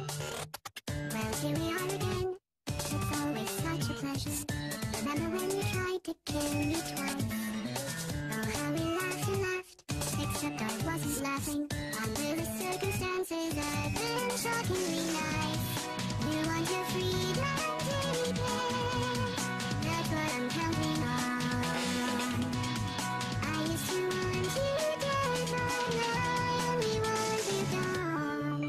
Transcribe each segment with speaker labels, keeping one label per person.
Speaker 1: Well, here we are again. It's always such a pleasure. Remember when you tried to kill me twice? Oh, how we laughed and laughed. Except I wasn't laughing. Under the circumstances, I've been shockingly nice. You want your freedom to repay. That's what I'm counting on. I used to want you dead, but now I only want you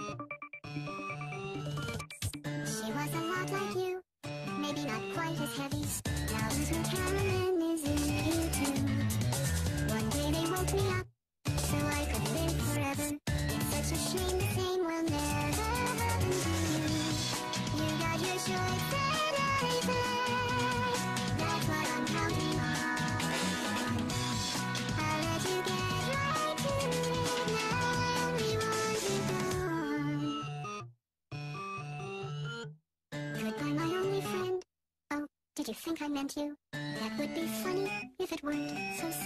Speaker 1: gone. She was a lot like you, maybe not quite as heavy. Now little Carolyn is in you too. One day they woke me up, so I could live forever. It's such a shame the same will never happen to you. You got your choice and I failed. That's what I'm counting on. I'll let you get right to it. Now I only want you gone. Goodbye, my only friend. Oh, did you think I meant you? That would be funny if it weren't so sad.